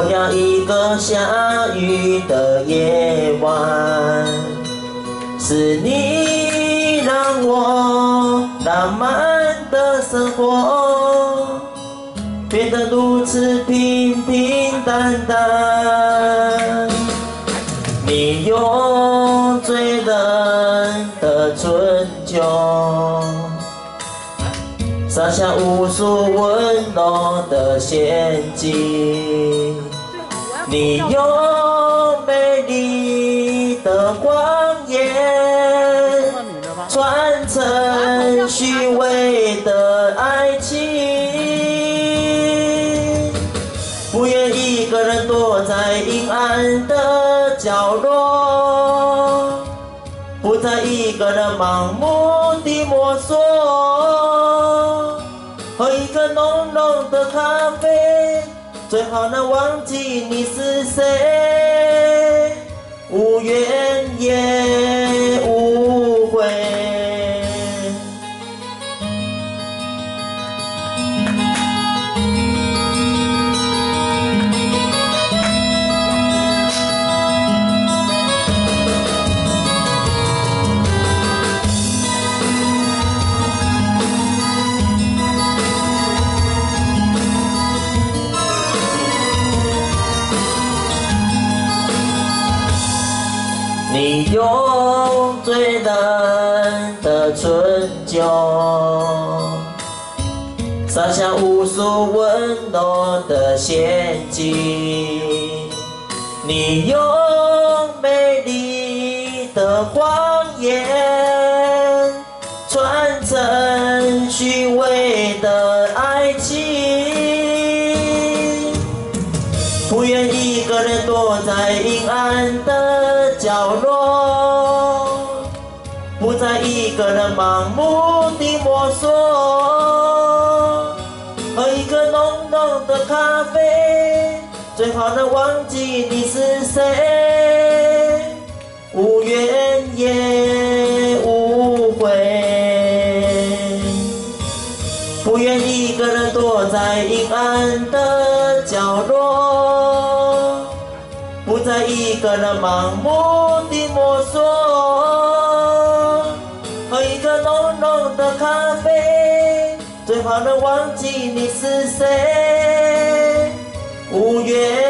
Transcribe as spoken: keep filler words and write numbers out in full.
我要一个下雨的夜晚，是你让我浪漫的生活变得如此平平淡淡。你用醉人的春秋，撒下无数温柔的陷阱。你用美丽的谎言，传承虚伪的爱情。不愿一个人躲在阴暗的角落，不再一个人盲目地摸索。喝一个浓浓的咖啡，最好能忘记你是谁，无怨也无悔。你用醉人的春秋，撒下无数温柔的陷阱。你用美丽的谎言，传承虚伪的爱情。不愿一个人躲在阴暗的角落，不再一个人盲目地摸索。喝一个浓浓的咖啡，最好能忘记你是谁，无怨也无悔。不愿一个人躲在阴暗的角落，不再一个人盲目地摸索。喝一个浓浓的咖啡，最好能忘记你是谁，无怨